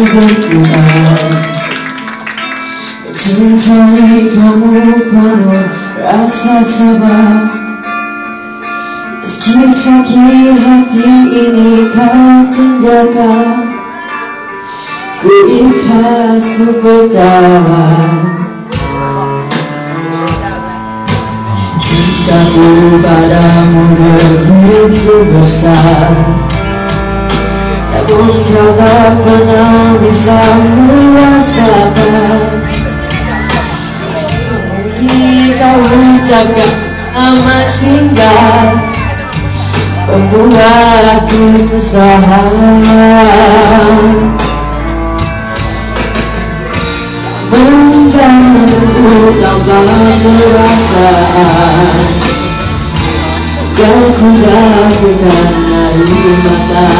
berkurang. Mencintai kamu penuh rasa sabar, meski sakit hati ini kau tinggalkan. Ku ikhlas untuk bertahan. Cintaku padamu begitu besar, namun kau tak pernah bisa merasakan. Mungkin kau ucapkan selamat tinggal, membuatku kesalahan. Meninggalkanku tanpa perasaan, gak ku dapatkan air mata.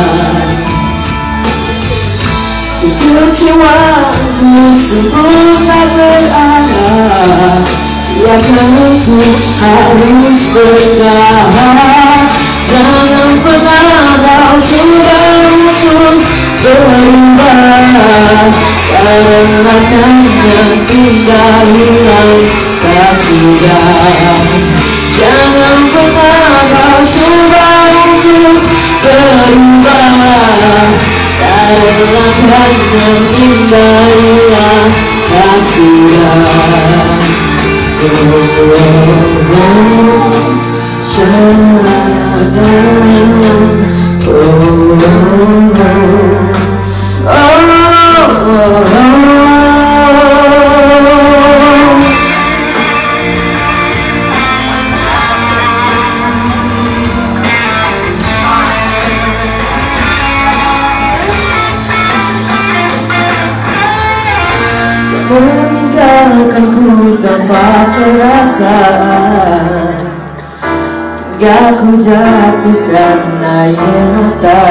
Kekecewaanku sungguh tak berarah, biarkan aku harus bertahan. Jangan pernah kau coba untuk berubah, relakan yang indah hilang tak sudah. Jangan pernah kau coba untuk berubah, relakan yang indah hilang tak sudah. Meninggalkanku tanpa perasaan, hingga ku jatuhkan air mata.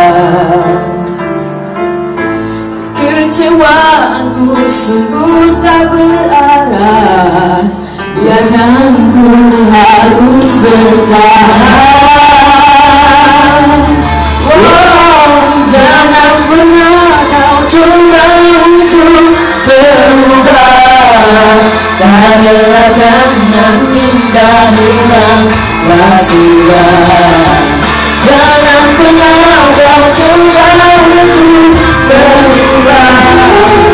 Kecewaanku sungguh tak berarah, biarkan ku harus bertahan. Jangan pernah kau coba untuk berubah, relakan yang indah hilang tak sudah. Jangan pernah kau coba untuk berubah,